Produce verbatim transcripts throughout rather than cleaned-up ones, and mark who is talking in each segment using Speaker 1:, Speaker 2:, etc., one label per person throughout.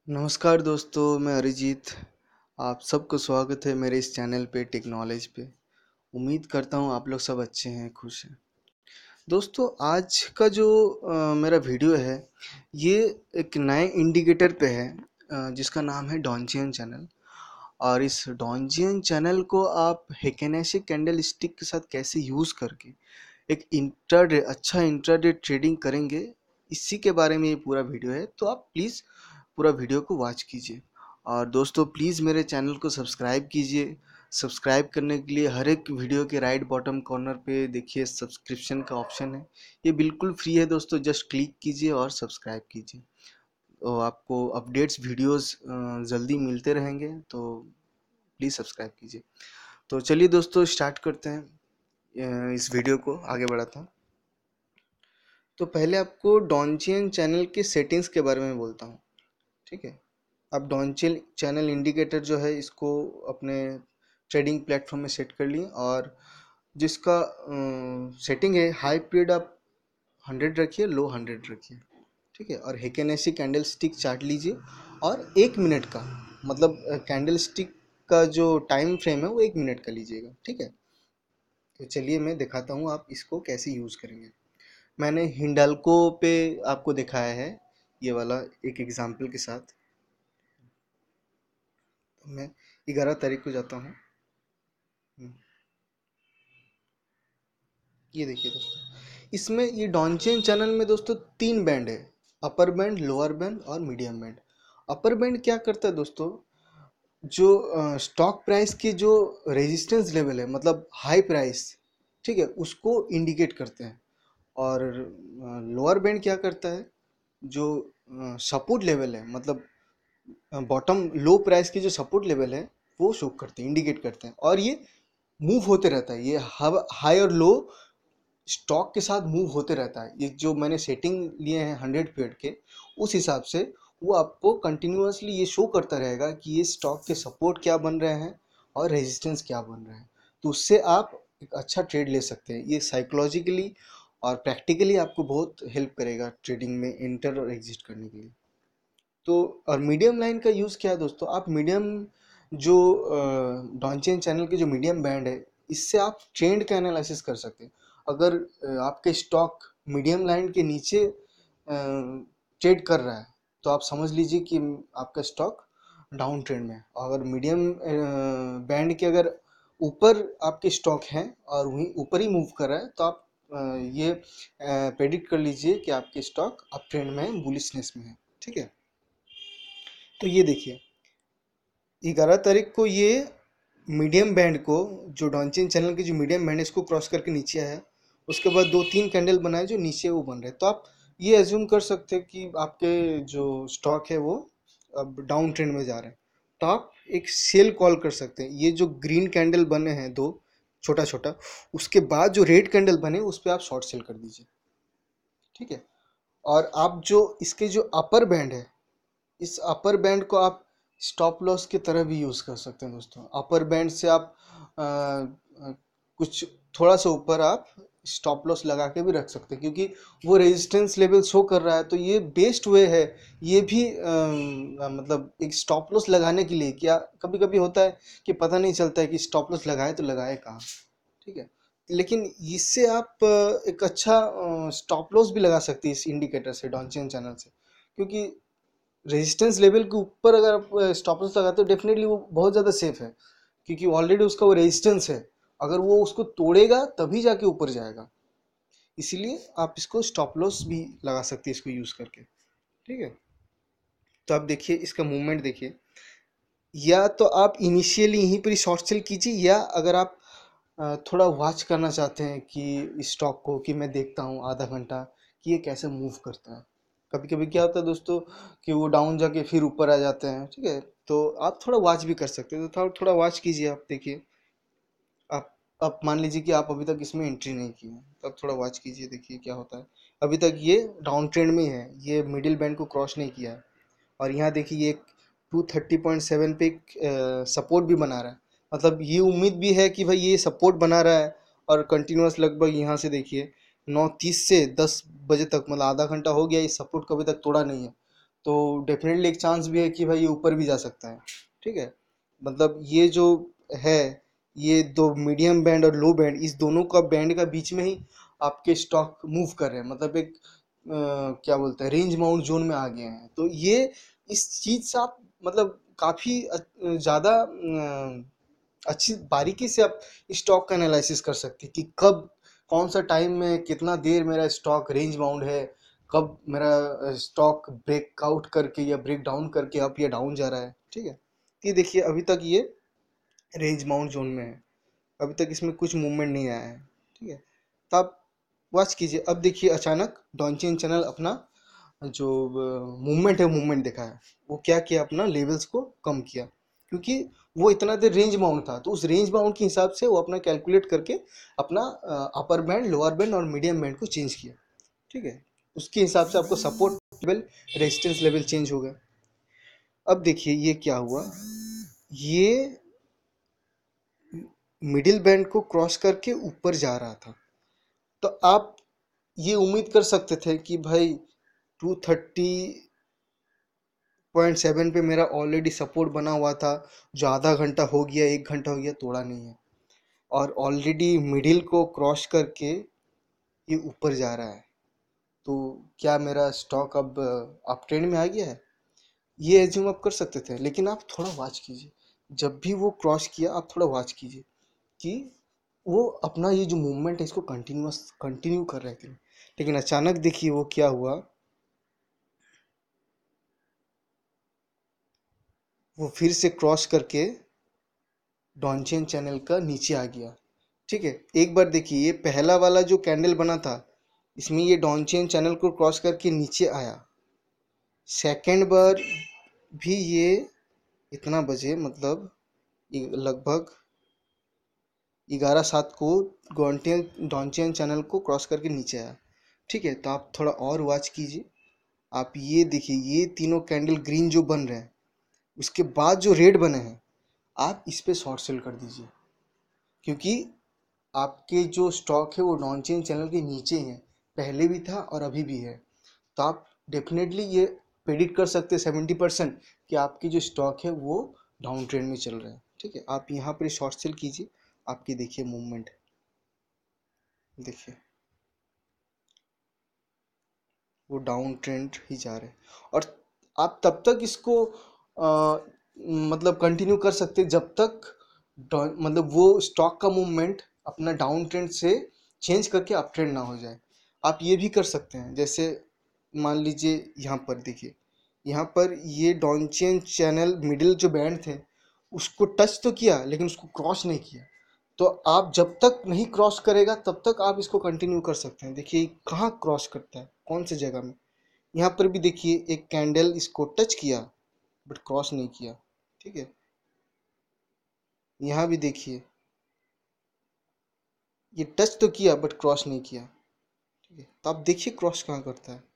Speaker 1: नमस्कार दोस्तों, मैं अरिजीत। आप सबको स्वागत है मेरे इस चैनल पे टेक नॉलेज पे। उम्मीद करता हूँ आप लोग सब अच्छे हैं, खुश हैं। दोस्तों, आज का जो अ, मेरा वीडियो है ये एक नए इंडिकेटर पे है, अ, जिसका नाम है डॉन्चियन चैनल। और इस डॉन्चियन चैनल को आप हेकेनेसी कैंडल स्टिक के साथ कैसे यूज़ करके एक इंट्राडे अच्छा इंट्राडे ट्रेडिंग करेंगे, इसी के बारे में ये पूरा वीडियो है। तो आप प्लीज़ पूरा वीडियो को वॉच कीजिए। और दोस्तों, प्लीज़ मेरे चैनल को सब्सक्राइब कीजिए। सब्सक्राइब करने के लिए हर एक वीडियो के राइट बॉटम कॉर्नर पे देखिए सब्सक्रिप्शन का ऑप्शन है। ये बिल्कुल फ्री है दोस्तों, जस्ट क्लिक कीजिए और सब्सक्राइब कीजिए। तो आपको अपडेट्स वीडियोस जल्दी मिलते रहेंगे, तो प्लीज़ सब्सक्राइब कीजिए। तो चलिए दोस्तों, स्टार्ट करते हैं। अ, इस वीडियो को आगे बढ़ाता हूँ। तो पहले आपको डॉन्चियन चैनल के सेटिंग्स के बारे में बोलता हूँ, ठीक है। आप डॉन्चियन चैनल इंडिकेटर जो है इसको अपने ट्रेडिंग प्लेटफॉर्म में सेट कर लिए, और जिसका सेटिंग है हाई पीरियड आप हंड्रेड रखिए, लो हंड्रेड रखिए, ठीक है। और हेकेनेसी कैंडल स्टिक चार्ट लीजिए, और एक मिनट का मतलब कैंडल स्टिक का जो टाइम फ्रेम है वो एक मिनट का लीजिएगा, ठीक है। तो चलिए मैं दिखाता हूँ आप इसको कैसे यूज़ करेंगे। मैंने हिंडाल्को पे आपको दिखाया है ये वाला एक एग्जाम्पल के साथ। तो मैं ग्यारह तारीख को जाता हूँ। हम्म, ये देखिए दोस्तों, इसमें ये डॉन्चियन चैनल में दोस्तों तीन बैंड है, अपर बैंड, लोअर बैंड और मीडियम बैंड। अपर बैंड क्या करता है दोस्तों, जो स्टॉक प्राइस की जो रेजिस्टेंस लेवल है, मतलब हाई प्राइस, ठीक है, उसको इंडिकेट करते हैं। और लोअर बैंड क्या करता है, जो सपोर्ट लेवल है, मतलब बॉटम लो प्राइस की जो सपोर्ट लेवल है वो शो करते हैं, इंडिकेट करते हैं। और ये मूव होते रहता है, ये हाई और लो स्टॉक के साथ मूव होते रहता है। ये जो मैंने सेटिंग लिए हैं हंड्रेड पीरियड के, उस हिसाब से वो आपको कंटिन्यूअसली ये शो करता रहेगा कि ये स्टॉक के सपोर्ट क्या बन रहे हैं और रेजिस्टेंस क्या बन रहे हैं। तो उससे आप एक अच्छा ट्रेड ले सकते हैं। ये साइकोलॉजिकली और प्रैक्टिकली आपको बहुत हेल्प करेगा ट्रेडिंग में एंटर और एग्जिट करने के लिए। तो और मीडियम लाइन का यूज़ क्या है दोस्तों, आप मीडियम जो डॉन्चियन चैनल के जो मीडियम बैंड है, इससे आप ट्रेंड का एनालिसिस कर सकते हैं। अगर अ, आपके स्टॉक मीडियम लाइन के नीचे ट्रेड कर रहा है, तो आप समझ लीजिए कि आपका स्टॉक डाउन ट्रेंड में है। और अगर मीडियम बैंड के अगर ऊपर आपके स्टॉक हैं और वहीं ऊपर ही मूव कर रहा है, तो आप अ, ये प्रेडिक्ट कर लीजिए कि आपके स्टॉक अप ट्रेंड में है, बुलिशनेस में है, ठीक है। तो ये देखिए, ग्यारह तारीख को ये मीडियम बैंड को, जो डॉन्चियन चैनल की जो मीडियम बैंड है, इसको क्रॉस करके नीचे आया। उसके बाद दो तीन कैंडल बनाए जो नीचे वो बन रहे। तो आप ये एज्यूम कर सकते हैं कि आपके जो स्टॉक है वो अब डाउन ट्रेंड में जा रहे हैं। तो आप एक सेल कॉल कर सकते हैं। ये जो ग्रीन कैंडल बने हैं दो, छोटा छोटा, उसके बाद जो रेड कैंडल बने उस पर आप शॉर्ट सेल कर दीजिए, ठीक है। और आप जो इसके जो अपर बैंड है, इस अपर बैंड को आप स्टॉप लॉस की तरह भी यूज़ कर सकते हैं दोस्तों। अपर बैंड से आप आ, आ, कुछ थोड़ा सा ऊपर आप स्टॉप लॉस लगा के भी रख सकते हैं, क्योंकि वो रेजिस्टेंस लेवल शो कर रहा है। तो ये बेस्ट वे है ये भी, आ, मतलब एक स्टॉप लॉस लगाने के लिए। क्या कभी कभी होता है कि पता नहीं चलता है कि स्टॉप लॉस लगाए तो लगाए कहाँ, ठीक है। लेकिन इससे आप अ, एक अच्छा स्टॉप लॉस भी लगा सकते हैं इस इंडिकेटर से, डॉन्चियन चैनल से। क्योंकि रेजिस्टेंस लेवल के ऊपर अगर आप स्टॉप लॉस लगाते हो, डेफिनेटली वो बहुत ज़्यादा सेफ है, क्योंकि ऑलरेडी उसका वो रेजिस्टेंस है। अगर वो उसको तोड़ेगा तभी जाके ऊपर जाएगा। इसीलिए आप इसको स्टॉप लॉस भी लगा सकते हैं इसको यूज़ करके, ठीक है। तो आप देखिए इसका मूवमेंट देखिए। या तो आप इनिशियली यहीं पर शॉर्ट सेल कीजिए, या अगर आप अ, थोड़ा वॉच करना चाहते हैं कि इस स्टॉक को, कि मैं देखता हूँ आधा घंटा कि ये कैसे मूव करता है। कभी कभी क्या होता है दोस्तों कि वो डाउन जाके फिर ऊपर आ जाते हैं, ठीक है। तो आप थोड़ा वॉच भी कर सकते हैं। तो थोड़ा थोड़ा वॉच कीजिए। आप देखिए, आप आप मान लीजिए कि आप अभी तक इसमें एंट्री नहीं की है, तो आप थोड़ा वॉच कीजिए, देखिए क्या होता है। अभी तक ये डाउन ट्रेंड में ही है, ये मिडिल बैंड को क्रॉस नहीं किया है। और यहाँ देखिए ये टू थर्टी पॉइंट सेवन पे सपोर्ट भी बना रहा है। मतलब ये उम्मीद भी है कि भाई ये सपोर्ट बना रहा है। और कंटिन्यूस लगभग यहाँ से देखिए नौ तीस से दस बजे तक, मतलब आधा घंटा हो गया, इस सपोर्ट को अभी तक तोड़ा नहीं है। तो डेफिनेटली एक चांस भी है कि भाई ये ऊपर भी जा सकता है। ठीक है, मतलब ये जो है, ये दो मीडियम बैंड और लो बैंड, इस दोनों का बैंड का बीच में ही आपके स्टॉक मूव कर रहे हैं, मतलब एक अ, क्या बोलते हैं, रेंज बाउंड जोन में आ गए हैं। तो ये इस चीज से आप मतलब काफी अ, ज्यादा अ, अच्छी बारीकी से आप स्टॉक का एनालिसिस कर सकते हैं कि कब, कौन सा टाइम में, कितना देर मेरा स्टॉक रेंज बाउंड है, कब मेरा स्टॉक ब्रेकआउट करके या ब्रेक डाउन करके अप या डाउन जा रहा है। ठीक है, ये देखिए अभी तक ये रेंज बाउंड जोन में है, अभी तक इसमें कुछ मूवमेंट नहीं आया है। ठीक है, तो आप वॉच कीजिए। अब देखिए अचानक डॉन्चियन चैनल अपना जो मूवमेंट है, मूवमेंट दिखा है, वो क्या किया, अपना लेवल्स को कम किया, क्योंकि वो इतना देर रेंज बाउंड था, तो उस रेंज बाउंड के हिसाब से वो अपना कैलकुलेट करके अपना अपर बैंड, लोअर बैंड और मीडियम बैंड को चेंज किया। ठीक है, उसके हिसाब से आपको support level, resistance level change हो गया। अब देखिए ये क्या हुआ, ये मिडिल बैंड को क्रॉस करके ऊपर जा रहा था। तो आप ये उम्मीद कर सकते थे कि भाई टू थर्टी पॉइंट सेवन पे मेरा ऑलरेडी सपोर्ट बना हुआ था, जो आधा घंटा हो गया, एक घंटा हो गया, तोड़ा नहीं है, और ऑलरेडी मिडिल को क्रॉस करके ये ऊपर जा रहा है। तो क्या मेरा स्टॉक अब अप ट्रेंड में आ गया है, ये एज्यूम आप कर सकते थे। लेकिन आप थोड़ा वॉच कीजिए, जब भी वो क्रॉस किया आप थोड़ा वॉच कीजिए कि वो अपना ये जो मूवमेंट है इसको कंटिन्यूस कंटिन्यू कर रहे थे। लेकिन अचानक देखिए वो क्या हुआ, वो फिर से क्रॉस करके डॉन्चियन चैनल का नीचे आ गया। ठीक है, एक बार देखिए ये पहला वाला जो कैंडल बना था, इसमें ये डॉन्चियन चैनल को क्रॉस करके नीचे आया। सेकेंड बार भी ये इतना बजे, मतलब ये लगभग ग्यारह सात को डॉन्टियन डॉन्चियन चैनल को क्रॉस करके नीचे आया। ठीक है, तो आप थोड़ा और वॉच कीजिए। आप ये देखिए ये तीनों कैंडल ग्रीन जो बन रहे हैं, उसके बाद जो रेड बने हैं, आप इस पे शॉर्ट सेल कर दीजिए, क्योंकि आपके जो स्टॉक है वो नॉन चेन चैनल के नीचे है, पहले भी था और अभी भी है। तो आप डेफिनेटली ये प्रेडिक्ट कर सकते हैं सेवेंटी परसेंट कि आपकी जो स्टॉक है वो डाउन ट्रेंड में चल रहा है। ठीक है, आप यहाँ पर शॉर्ट सेल कीजिए, आपकी देखिए मूवमेंट, देखिए वो डाउन ट्रेंड ही जा रहे हैं। और आप तब तक इसको आ, मतलब कंटिन्यू कर सकते हैं जब तक डाउन- मतलब वो स्टॉक का मूवमेंट अपना डाउन ट्रेंड से चेंज करके अप ट्रेंड ना हो जाए। आप ये भी कर सकते हैं, जैसे मान लीजिए यहाँ पर देखिए, यहाँ पर ये डॉन्चियन चैनल मिडिल जो बैंड थे उसको टच तो किया लेकिन उसको क्रॉस नहीं किया। तो आप जब तक नहीं क्रॉस करेगा तब तक आप इसको कंटिन्यू कर सकते हैं। देखिए कहाँ क्रॉस करता है, कौन सी जगह में। यहाँ पर भी देखिए एक कैंडल इसको टच किया बट क्रॉस नहीं किया। ठीक है, यहाँ भी देखिए ये टच तो किया बट क्रॉस नहीं किया। ठीक है, तो आप देखिए क्रॉस कहाँ करता है।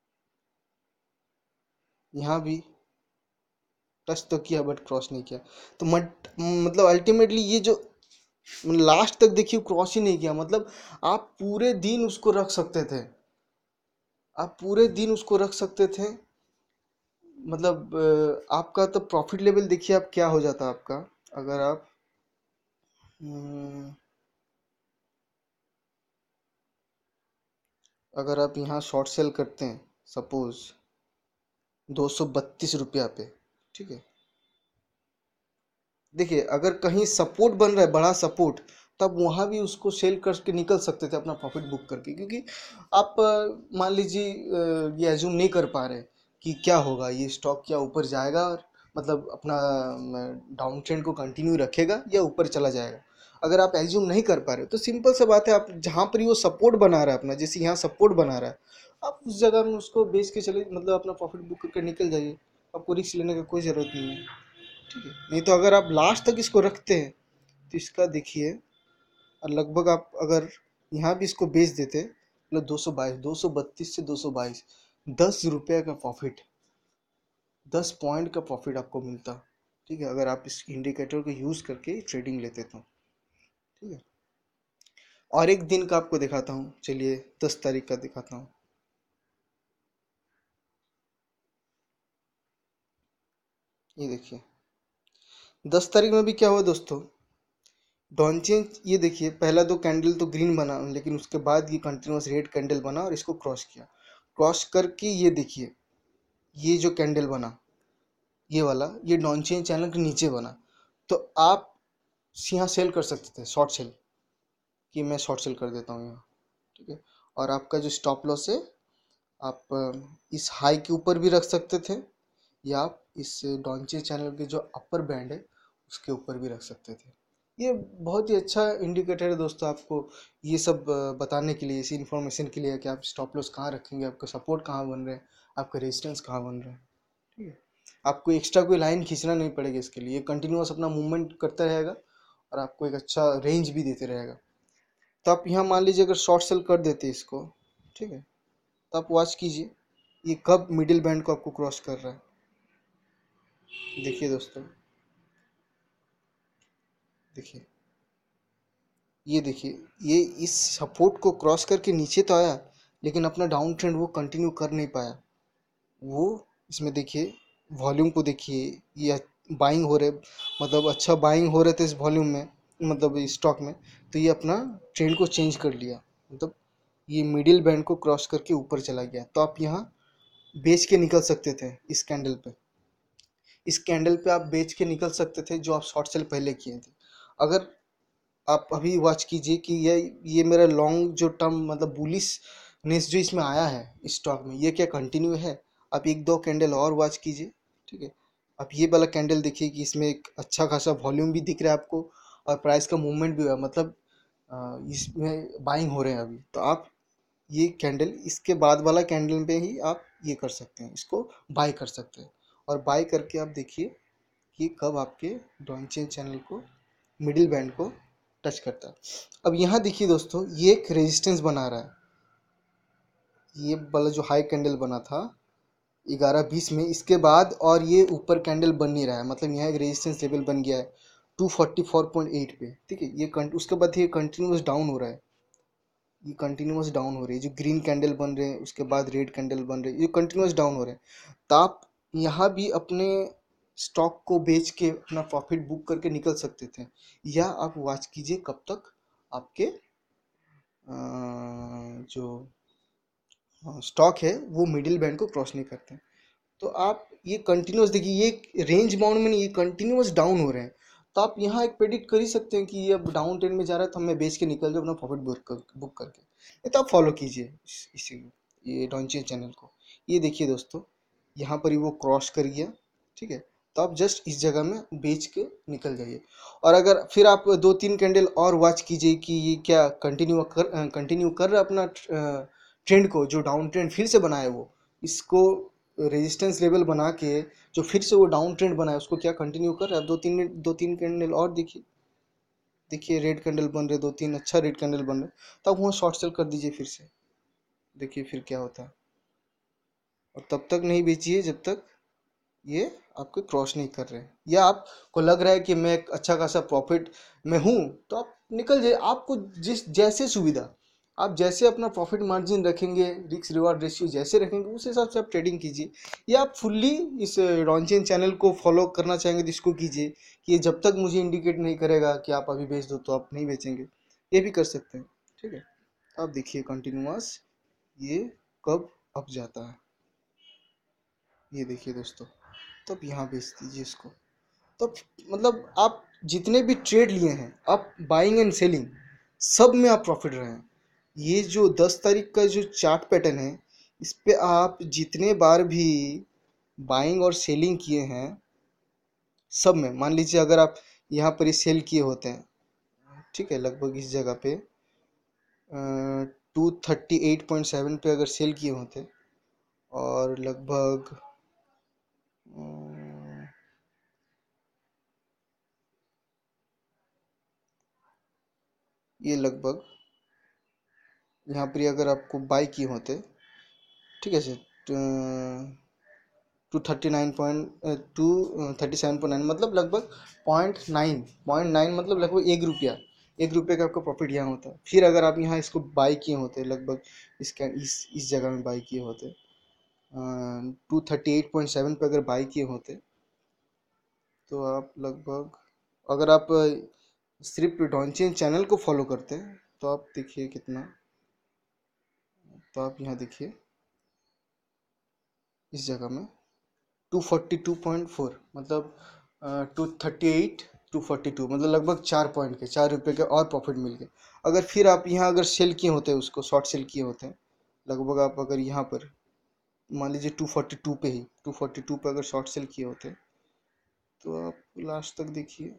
Speaker 1: यहाँ भी टच तो किया बट क्रॉस नहीं किया। तो मत, मतलब अल्टीमेटली ये जो लास्ट तक देखिए क्रॉस ही नहीं किया, मतलब आप पूरे दिन उसको रख सकते थे, आप पूरे दिन उसको रख सकते थे। मतलब अ, आपका तो प्रॉफिट लेवल देखिए आप क्या हो जाता आपका, अगर आप हम्म, अगर आप यहाँ शॉर्ट सेल करते हैं सपोज दो सौ बत्तीस रुपया पे। ठीक है, देखिए अगर कहीं सपोर्ट बन रहा है, बड़ा सपोर्ट, तब वहाँ भी उसको सेल करके निकल सकते थे अपना प्रॉफिट बुक करके, क्योंकि आप अ, मान लीजिए अ, ये एज्यूम नहीं कर पा रहे कि क्या होगा, ये स्टॉक क्या ऊपर जाएगा और मतलब अपना डाउन ट्रेंड को कंटिन्यू रखेगा या ऊपर चला जाएगा। अगर आप एज्यूम नहीं कर पा रहे तो सिंपल सा बात है, आप जहाँ पर ही वो सपोर्ट बना रहा है अपना, जैसे यहाँ सपोर्ट बना रहा है, आप उस जगह में उसको बेच के चले, मतलब अपना प्रॉफिट बुक करके निकल जाइए। आपको रिस्क लेने का कोई ज़रूरत नहीं है। ठीक है, नहीं तो अगर आप लास्ट तक इसको रखते हैं तो इसका देखिए, और लगभग आप अगर यहाँ भी इसको बेच देते, मतलब दो सौ बाईस, दो सौ बत्तीस से दो सौ बाईस, दस रुपये का प्रॉफिट, दस पॉइंट का प्रॉफिट आपको मिलता। ठीक है, अगर आप इस इंडिकेटर को यूज़ करके ट्रेडिंग लेते तो। ठीक है, और एक दिन का आपको दिखाता हूँ, चलिए दस तारीख का दिखाता हूँ। ये देखिए दस तारीख में भी क्या हुआ दोस्तों, डॉन्चियन, ये देखिए पहला दो कैंडल तो ग्रीन बना, लेकिन उसके बाद ये कंटिन्यूस रेड कैंडल बना और इसको क्रॉस किया। क्रॉस करके ये देखिए ये जो कैंडल बना ये वाला, ये डॉन्चियन चैनल के नीचे बना। तो आप यहाँ सेल कर सकते थे, शॉर्ट सेल, कि मैं शॉर्ट सेल कर देता हूँ यहाँ, ठीक है। और आपका जो स्टॉप लॉस है आप अ, इस हाई के ऊपर भी रख सकते थे, या आप इस डॉन्चियन चैनल के जो अपर बैंड है उसके ऊपर भी रख सकते थे। ये बहुत ही अच्छा इंडिकेटर है दोस्तों, आपको ये सब अ, बताने के लिए, इसी इन्फॉर्मेशन के लिए कि आप स्टॉप लॉस कहाँ रखेंगे, आपका सपोर्ट कहाँ बन रहे हैं, आपका रेजिस्टेंस कहाँ बन रहा है, ठीक है। आपको एक्स्ट्रा कोई लाइन खींचना नहीं पड़ेगा इसके लिए, कंटिन्यूअस अपना मूवमेंट करता रहेगा और आपको एक अच्छा रेंज भी देते रहेगा। तो आप यहाँ मान लीजिए अगर शॉर्ट सेल कर देते इसको, ठीक है, तो आप वॉच कीजिए ये कब मिडिल बैंड को आपको क्रॉस कर रहा है। देखिए दोस्तों, देखिए ये देखिए ये इस सपोर्ट को क्रॉस करके नीचे तो आया, लेकिन अपना डाउन ट्रेंड वो कंटिन्यू कर नहीं पाया। वो इसमें देखिए वॉल्यूम को देखिए, ये बाइंग हो रहे, मतलब अच्छा बाइंग हो रहे थे इस वॉल्यूम में, मतलब इस स्टॉक में। तो ये अपना ट्रेंड को चेंज कर लिया, मतलब ये मिडिल बैंड को क्रॉस करके ऊपर चला गया। तो आप यहाँ बेच के निकल सकते थे इस कैंडल पे, इस कैंडल पे आप बेच के निकल सकते थे जो आप शॉर्ट सेल पहले किए थे। अगर आप अभी वॉच कीजिए कि ये ये मेरा लॉन्ग जो टर्म, मतलब बुलिशनेस जो इसमें आया है इस स्टॉक में, ये क्या कंटिन्यू है। आप एक दो कैंडल और वॉच कीजिए, ठीक है। आप ये वाला कैंडल देखिए कि इसमें एक अच्छा खासा वॉल्यूम भी दिख रहा है आपको, और प्राइस का मूवमेंट भी हुआ है, मतलब अ, इसमें बाइंग हो रहे हैं अभी। तो आप ये कैंडल, इसके बाद वाला कैंडल पे ही आप ये कर सकते हैं, इसको बाय कर सकते हैं। और बाय करके आप देखिए कि कब आपके डॉन्चियन चैनल को, मिडिल बैंड को टच करता है। अब यहाँ देखिए दोस्तों, ये एक रेजिस्टेंस बना रहा है, ये वाला जो हाई कैंडल बना था ग्यारह बीस में, इसके बाद और ये ऊपर कैंडल बन नहीं रहा है, मतलब यहाँ एक रेजिस्टेंस लेवल बन गया है two forty four point eight पे, ठीक है। ये कं- उसके बाद ये कंटिन्यूस डाउन हो रहा है, ये कंटिन्यूस डाउन हो रही है, जो ग्रीन कैंडल बन रहे हैं उसके बाद रेड कैंडल बन रहे हैं, ये कंटिन्यूस डाउन हो रहे हैं। तो आप यहाँ भी अपने स्टॉक को बेच के अपना प्रॉफिट बुक करके निकल सकते थे, या आप वॉच कीजिए कब तक आपके अ, जो स्टॉक है वो मिडिल बैंड को क्रॉस नहीं करते हैं। तो आप ये कंटिन्यूस देखिए, ये रेंज बाउंड में नहीं, ये कंटिन्यूस डाउन हो रहे हैं। तो आप यहाँ एक प्रेडिक्ट कर ही सकते हैं कि ये अब डाउन ट्रेंड में जा रहा है, तो मैं बेच के निकल जाऊँ अपना प्रॉफिट बुक कर बुक करके। नहीं तो आप फॉलो कीजिए इस- इसी ये डॉन्चियन चैनल को। ये देखिए दोस्तों, यहाँ पर ही वो क्रॉस कर गया, ठीक है। तो आप जस्ट इस जगह में बेच के निकल जाइए। और अगर फिर आप दो तीन कैंडल और वॉच कीजिए कि ये क्या कंटिन्यू कर कंटिन्यू कर रहा है अपना ट्रेंड को, जो डाउन ट्रेंड फिर से बनाए वो, इसको रेजिस्टेंस लेवल बना के जो फिर से वो डाउन ट्रेंड बना है उसको क्या कंटिन्यू कर रहा है। दो तीन मिनट दो तीन कैंडल और देखिए, देखिए रेड कैंडल बन रहे, दो तीन अच्छा रेड कैंडल बन रहे, तब वहाँ शॉर्ट सेल कर दीजिए फिर से, देखिए फिर क्या होता है। और तब तक नहीं बेचिए जब तक ये आपको क्रॉस नहीं कर रहे हैं, या आपको लग रहा है कि मैं एक अच्छा खासा प्रॉफिट में हूँ, तो आप निकल जाइए। आपको जिस जैसे सुविधा, आप जैसे अपना प्रॉफिट मार्जिन रखेंगे, रिस्क रिवार्ड रेशियो जैसे रखेंगे, उस हिसाब से आप ट्रेडिंग कीजिए। या आप फुल्ली इस डॉन्चियन चैनल को फॉलो करना चाहेंगे तो इसको कीजिए कि ये जब तक मुझे इंडिकेट नहीं करेगा कि आप अभी बेच दो तो आप नहीं बेचेंगे, ये भी कर सकते हैं, ठीक है। आप देखिए कंटिन्यूअस ये कब अप जाता है, ये देखिए दोस्तों, तब यहाँ बेच दीजिए इसको। तो मतलब आप जितने भी ट्रेड लिए हैं, आप बाइंग एंड सेलिंग सब में आप प्रॉफिट रहे हैं। ये जो दस तारीख का जो चार्ट पैटर्न है, इस पे आप जितने बार भी बाइंग और सेलिंग किए हैं, सब में मान लीजिए अगर आप यहाँ पर ही सेल किए होते हैं, ठीक है, लगभग इस जगह पे two thirty eight point seven पे अगर सेल किए होते, और लगभग अम, ये लगभग यहाँ पर ही अगर आपको बाई किए होते, ठीक है sir, two thirty nine point two thirty seven point nine, मतलब लगभग पॉइंट नाइन पॉइंट नाइन, मतलब लगभग एक रुपया, एक रुपये का आपका प्रॉफिट यहाँ होता है। फिर अगर आप यहाँ इसको बाई किए होते लगभग इसका इस इस जगह में बाई किए होते, two thirty eight point seven पे अगर बाई किए होते, तो आप लगभग, अगर आप सिर्फ डॉन्चियन चैनल को फॉलो करते हैं तो आप देखिए कितना, तो आप यहाँ देखिए इस जगह में two forty two point four, मतलब two thirty eight two forty two, मतलब लगभग चार पॉइंट के, चार रुपये के और प्रॉफिट मिल गए। अगर फिर आप यहाँ अगर सेल किए होते हैं, उसको शॉर्ट सेल किए होते हैं, लगभग आप अगर यहाँ पर मान लीजिए टू फोर्टी टू पे ही, टू फोर्टी टू पे अगर शॉर्ट सेल किए होते तो आप लास्ट तक देखिए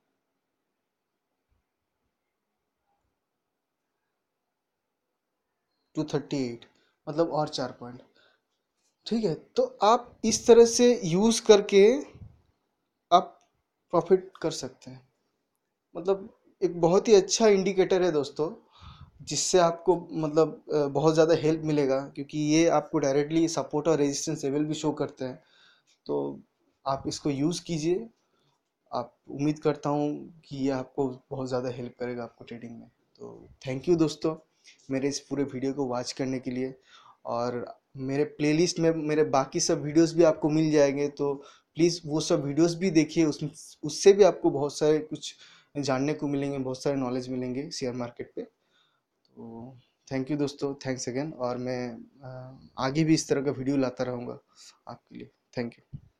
Speaker 1: टू थर्टी एट, मतलब और चार पॉइंट। ठीक है, तो आप इस तरह से यूज़ करके आप प्रॉफिट कर सकते हैं। मतलब एक बहुत ही अच्छा इंडिकेटर है दोस्तों, जिससे आपको मतलब अ, बहुत ज़्यादा हेल्प मिलेगा, क्योंकि ये आपको डायरेक्टली सपोर्ट और रेजिस्टेंस लेवल भी शो करते हैं। तो आप इसको यूज़ कीजिए। आप उम्मीद करता हूँ कि ये आपको बहुत ज़्यादा हेल्प करेगा आपको ट्रेडिंग में। तो थैंक यू दोस्तों मेरे इस पूरे वीडियो को वॉच करने के लिए। और मेरे प्लेलिस्ट में मेरे बाकी सब वीडियोस भी आपको मिल जाएंगे, तो प्लीज़ वो सब वीडियोस भी देखिए। उस उससे भी आपको बहुत सारे कुछ जानने को मिलेंगे, बहुत सारे नॉलेज मिलेंगे शेयर मार्केट पे। तो थैंक यू दोस्तों, थैंक्स अगेन। और मैं अ, आगे भी इस तरह का वीडियो लाता रहूँगा आपके लिए। Thank you.